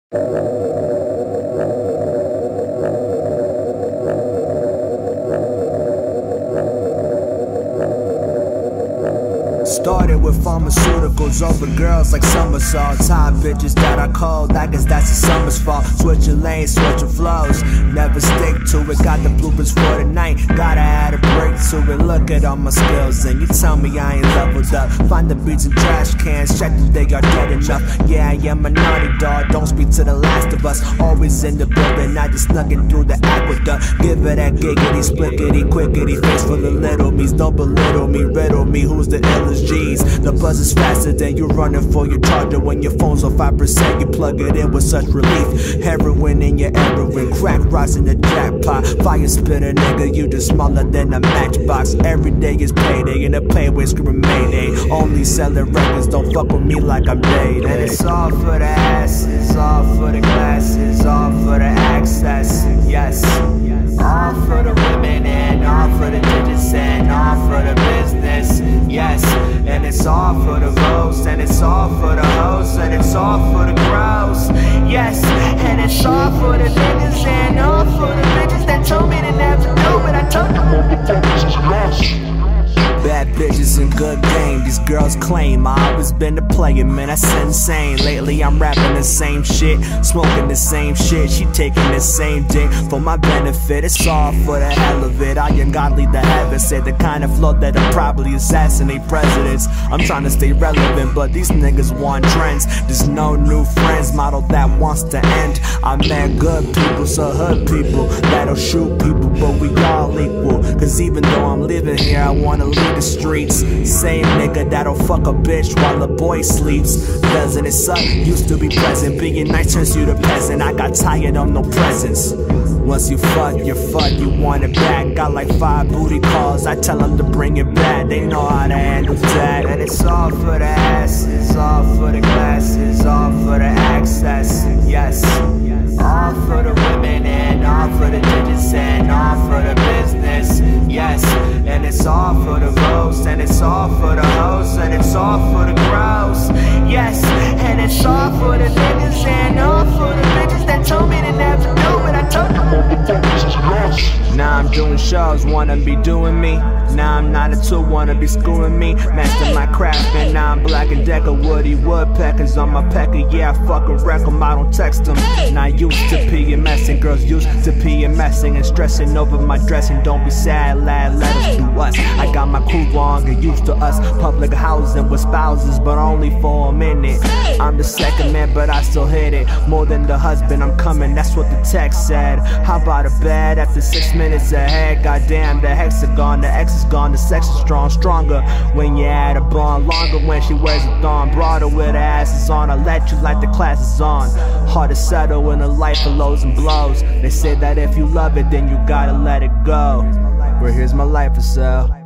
Started with pharmaceuticals over girls like somersaults. Hot bitches that I called, I guess that's the summer's fault. Switching lanes, switching flows, never stick to it. Got the bloopers for the night, gotta add a break to it. Look at all my skills and you tell me I ain't leveled up. Find the beats in trash cans, check that they are dead enough. Yeah, I am a naughty dog, don't speak to the last of us. Always in the building, I just snuck it through the aqueduct. Give it that giggity, splickety, quickety, face full of little me's. Don't belittle me, riddle me, who's the illest G's? The buzz is faster than you running for your charger. When your phone's on 5%, you plug it in with such relief. Heroin in your heroin, crack rocks in the jackpot. Fire spitter, nigga, you just smaller than a matchbox. Every day is payday, in the payway screaming mayday. Only selling records, don't fuck with me like I'm Day. And it's all for the asses, all for the glasses, all for the access, yes. All for the women and all for the digits and all for the business, yes. And it's all for the roast, and it's all for the hoes, and it's all for the gross, yes. And it's all for the niggas and all for the bitches that told me to never do what I told them. Bad bitches and good game, these girls claim I always been the player, man, that's insane. Lately I'm rapping the same shit, smoking the same shit, she taking the same dick for my benefit. It's all for the hell of it, I ungodly the heavens said the kind of flow that'll probably assassinate presidents. I'm trying to stay relevant, but these niggas want trends. There's no new friends model that wants to end. I met good people, so hood people that'll shoot people, but we all equal. Cause even though I'm living here, I wanna leave the streets. Same nigga that'll fuck a bitch while a boy sleeps. Doesn't it suck? Used to be present, being nice turns you to peasant. I got tired of no presents. Once you fuck, you're fucked, you want it back. Got like 5 booty calls, I tell them to bring it back. They know how to handle that. And it's all for the asses, all for the glasses, all for the access, yes. All for the women and all for the digits and all for the business, yes. And it's all for the roast, and it's all for the hoes, and it's all for the gross, yes. And it's all for the niggas and all for the bitches that told me to never do what I told them. Now I'm doing shows, wanna be doing me. Now I'm not a tool, wanna be screwing me. Master my craft and now I'm Black and Decker. Woody woodpeckers on my pecker, yeah, I fucking wreck them, I don't text them. Now used to PMSing, girls used to PMSing and stressing over my dressing. Don't be sad, lad, let us do us. I got my crew wrong and used to us. Public housing with spouses, but only for a minute. I'm the second man, but I still hit it. More than the husband, I'm coming, that's what the text said. How about a bed after 6 minutes ahead? Goddamn, the hexagon, the X is gone, the sex is strong, stronger when you add a bond. Longer when she wears a thong, broader with her ass is on. I let you like the class is on. Hard to settle in a life of lows and blows. They say that if you love it, then you gotta let it go. Well, here's my life for sale.